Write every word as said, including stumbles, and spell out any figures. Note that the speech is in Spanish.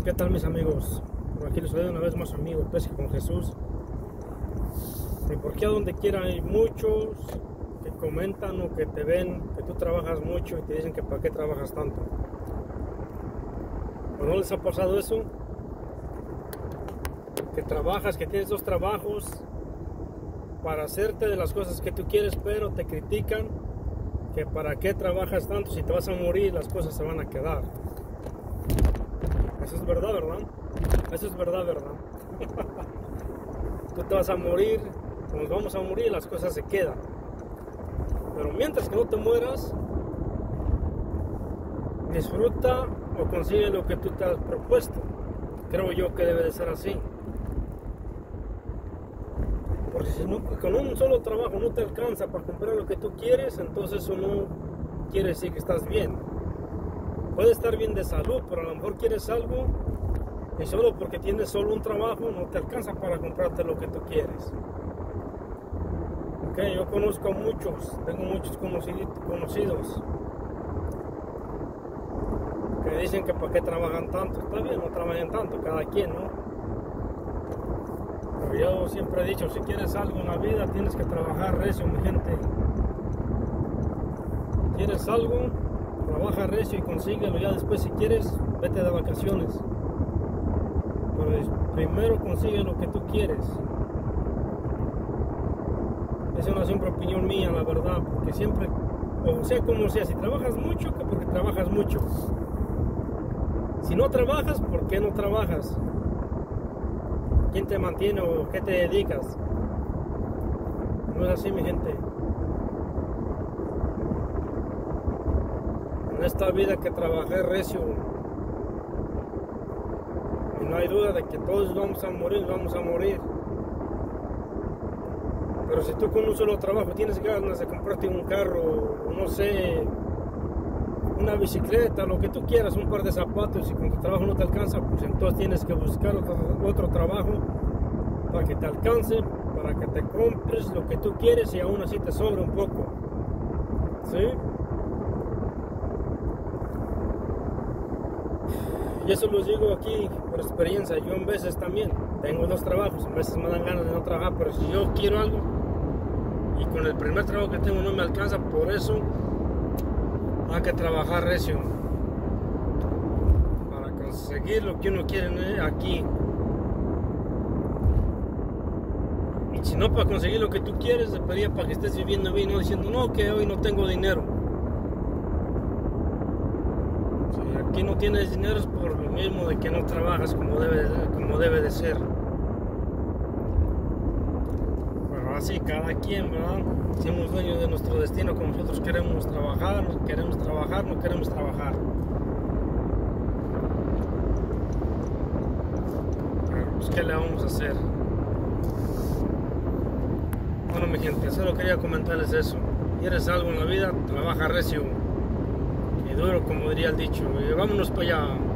¿Qué tal, mis amigos? Por aquí les saludo una vez más, amigo Pesca con Jesús. Y porque a donde quiera hay muchos que comentan o que te ven que tú trabajas mucho y te dicen que para qué trabajas tanto. ¿O no les ha pasado eso? Que trabajas, que tienes dos trabajos para hacerte de las cosas que tú quieres, pero te critican que para qué trabajas tanto, si te vas a morir las cosas se van a quedar. Eso es verdad, ¿verdad? Eso es verdad, ¿verdad? Tú te vas a morir, nos vamos a morir, las cosas se quedan. Pero mientras que no te mueras, disfruta o consigue lo que tú te has propuesto. Creo yo que debe de ser así. Porque si no, con un solo trabajo no te alcanza para comprar lo que tú quieres, entonces eso no quiere decir que estás bien. Puedes estar bien de salud, pero a lo mejor quieres algo y solo porque tienes solo un trabajo no te alcanza para comprarte lo que tú quieres. Okay, yo conozco a muchos, tengo muchos conocidos que dicen que para qué trabajan tanto. Está bien, no trabajen tanto, cada quien, ¿no? Pero yo siempre he dicho, si quieres algo en la vida tienes que trabajar recio, mi gente. ¿Quieres algo? Trabaja recio y consíguelo. Ya después, si quieres, vete de vacaciones. Pero primero consigue lo que tú quieres. Esa es una siempre opinión mía, la verdad. Porque siempre, o sea como sea, si trabajas mucho, que porque trabajas mucho. Si no trabajas, ¿por qué no trabajas? ¿Quién te mantiene o qué te dedicas? No es así, mi gente. En esta vida que trabajé recio, y no hay duda de que todos vamos a morir, vamos a morir. Pero si tú con un solo trabajo tienes ganas de comprarte un carro, no sé, una bicicleta, lo que tú quieras, un par de zapatos, y con tu trabajo no te alcanza, pues entonces tienes que buscar otro, otro trabajo para que te alcance, para que te compres lo que tú quieres y aún así te sobra un poco. ¿Sí? Y eso lo digo aquí por experiencia. Yo en veces también tengo dos trabajos, en veces me dan ganas de no trabajar, pero si yo quiero algo y con el primer trabajo que tengo no me alcanza, por eso hay que trabajar recio para conseguir lo que uno quiere aquí. Y si no para conseguir lo que tú quieres, debería para que estés viviendo bien, no diciendo no, que hoy no tengo dinero. Si aquí no tienes dinero es por lo mismo de que no trabajas como debe, como debe de ser. Pero así cada quien, ¿verdad? Somos dueños de nuestro destino, como nosotros queremos trabajar, queremos trabajar, no queremos trabajar. Pero pues, ¿qué le vamos a hacer? Bueno, mi gente, solo quería comentarles eso. ¿Quieres algo en la vida? Trabaja recio y duro, como diría el dicho. Y vámonos para allá.